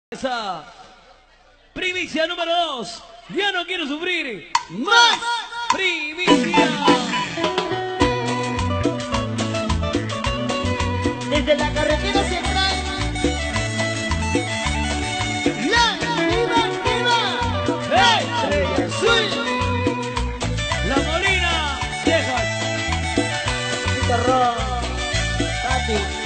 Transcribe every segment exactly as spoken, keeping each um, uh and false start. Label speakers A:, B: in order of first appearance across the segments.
A: Esa primicia número dos. Ya no quiero sufrir más. Primicia.
B: Desde la carretera central. La divertida.
A: ¡Hey!
B: Estrella Azul.
A: La Molina. Texas.
B: Terror. Tati.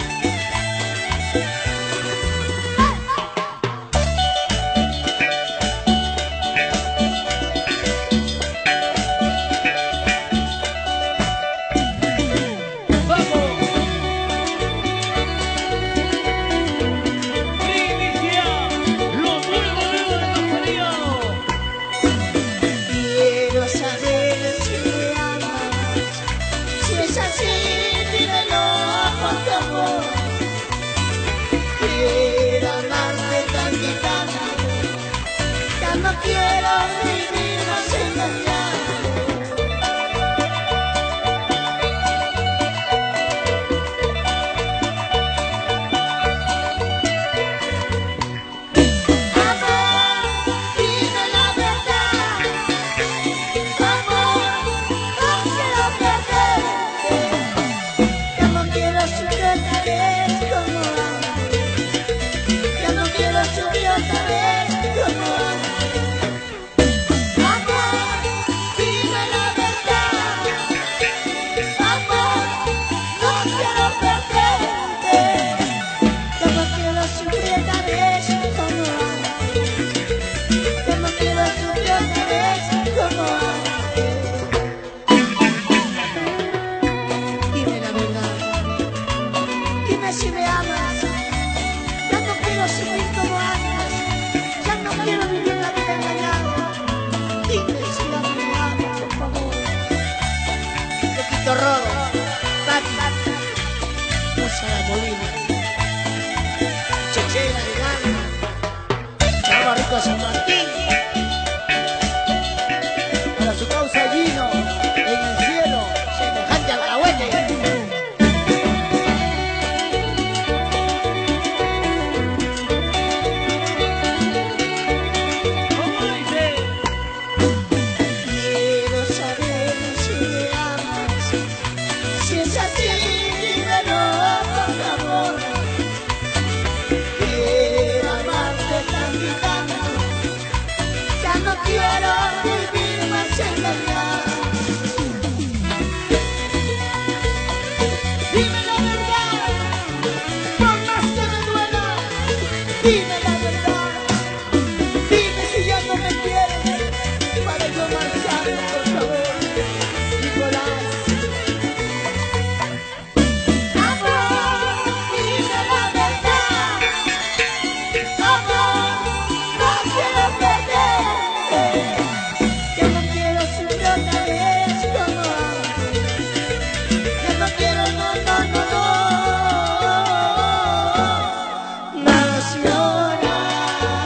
B: No quiero vivir más engañado. Amor, dime la verdad. Amor, no quiero perderte. Ya no quiero sufrir otra vez como antes. Ya no quiero sufrir otra vez como antes. Si me amas, ya no quiero seguir como antes, ya no quiero vivir la vida engañada. Dime si ya no me amas, por favor. Te quito robo, Tati, Musa la Molina, Chechela de Gana, Chava Rico San Martín, para su causa Gino, en el cielo, semejante alcahuete. Quiero vivir más engañado. Dime la verdad, por más que me duela. Dime la verdad, dime si ya no me quieres, para yo marcharme, por favor, Nicolás. Amor, dime la verdad. Amor, no quiero perder. Ya no quiero sufrir otra vez como antes. Ya no quiero, no, no, no, no más llorar.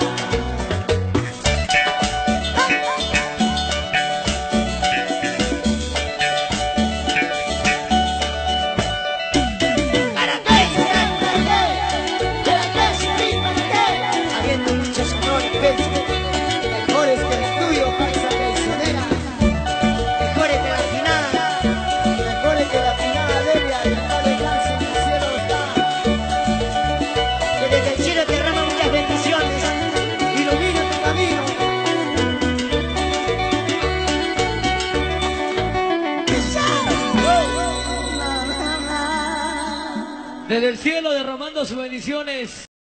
B: ¿Para qué será el perder? ¿Para qué será el perder? Habiendo muchos amores, mejores que el tuyo, falsa traicionera. Mejores que la finada, mejores que la finada Delia, y está de clase en el cielo está. Que desde el cielo te derrama muchas bendiciones, ilumina tu camino.
A: Desde el cielo derramando sus bendiciones.